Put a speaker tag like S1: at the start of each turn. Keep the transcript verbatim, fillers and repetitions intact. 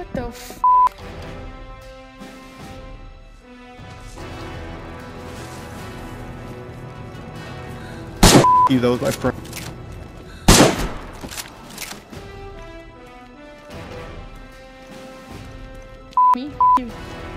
S1: The f
S2: you, that was my friend.
S1: me? You.